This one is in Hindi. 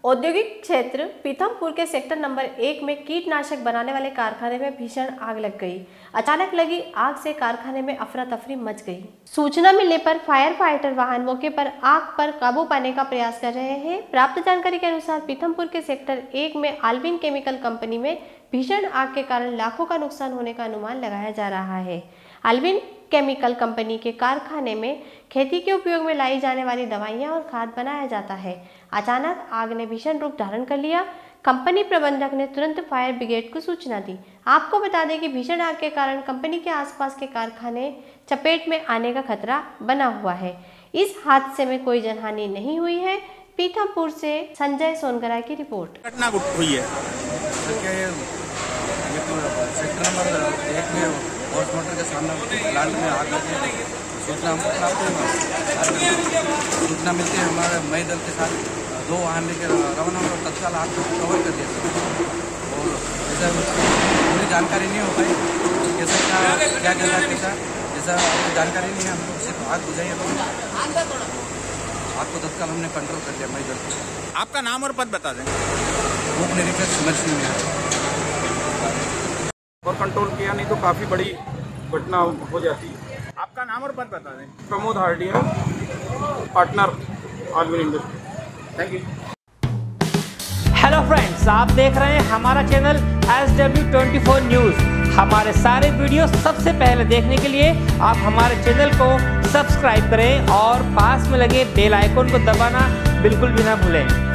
औद्योगिक क्षेत्र पीथमपुर के सेक्टर नंबर 1 में कीटनाशक बनाने वाले कारखाने में भीषण आग लग गई। अचानक लगी आग से कारखाने में अफरा तफरी मच गई। सूचना मिलने पर फायर फाइटर वाहन मौके पर आग पर काबू पाने का प्रयास कर रहे हैं। प्राप्त जानकारी के अनुसार पीथमपुर के सेक्टर 1 में अल्विन केमिकल कंपनी में भीषण आग के कारण लाखों का नुकसान होने का अनुमान लगाया जा रहा है। अल्विन केमिकल कंपनी के कारखाने में खेती के उपयोग में लाई जाने वाली दवाइयां और खाद बनाया जाता है। अचानक आग ने भीषण रूप धारण कर लिया। कंपनी प्रबंधक ने तुरंत फायर ब्रिगेड को सूचना दी। आपको बता दें कि भीषण आग के कारण कंपनी के आसपास के कारखाने चपेट में आने का खतरा बना हुआ है। इस हादसे में कोई जनहानि नहीं हुई है। पीथमपुर से संजय सोनगरा की रिपोर्ट। घटना हुई है सेक्टर नंबर 1 में हॉर्स मोटर के सामने प्लांट में आग लगी। सूचना हमको प्राप्त हुई। सूचना मिलती है हमारे मई दल के साथ 2 वाहन लेकर रवाना होकर तत्काल आग को कवर कर दिया और ऐसा पूरी जानकारी नहीं हो पाई कैसे क्या चल रहा है, जैसा जानकारी नहीं है। हम लोग सिर्फ आग बुझाई आग को तत्काल हमने कंट्रोल कर लिया मई दल के। आपका नाम और पद बता दें। उप निरीक्षक सुमर सिंह और कंट्रोल किया, नहीं तो काफ़ी बड़ी घटना हो जाती है। आपका नाम और पद बता दें। Pramod Hardia, partner Alvin industry. Thank you. Hello friends, आप देख रहे हैं हमारा चैनल SW24 न्यूज़। हमारे सारे वीडियो सबसे पहले देखने के लिए आप हमारे चैनल को सब्सक्राइब करें और पास में लगे बेल आइकन को दबाना बिल्कुल भी ना भूलें।